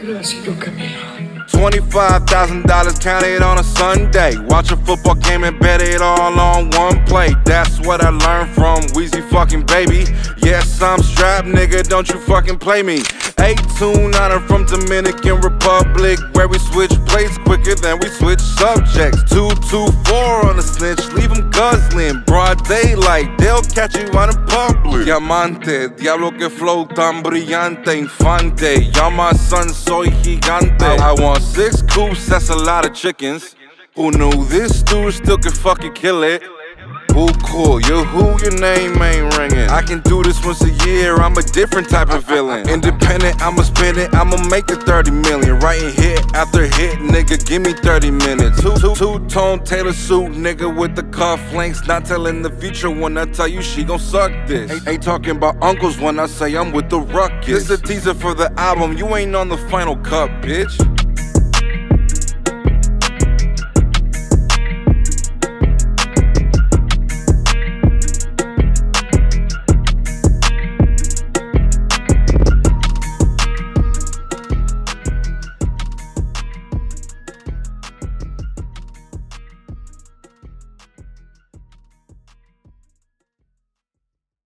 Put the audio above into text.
pedacito, Camilo. $25,000 counted on a Sunday. Watch a football game and bet it all on one play. That's what I learned from Weezy fucking baby. Yes, I'm strapped, nigga, don't you fucking play me. 829 from Dominican Republic, where we switch plates quicker than we switch subjects. 224 on the snitch, leave them guzzling. Broad daylight, they'll catch you out in public. Diamante, diablo que flow tan brillante. Infante, y'all my son, soy gigante. I want 6 coops, that's a lot of chickens. Who knew this dude still could fucking kill it? Who cool? You who? Your name ain't ringing. I can do this once a year, I'm a different type of villain. Independent, I'ma spend it, I'ma make it 30 million. Writing hit after hit, nigga, give me 30 minutes. Two-tone Taylor suit, nigga, with the cufflinks. Not telling the future when I tell you she gon' suck this. Ain't talking about uncles when I say I'm with the ruckus. This a teaser for the album, you ain't on the final cut, bitch.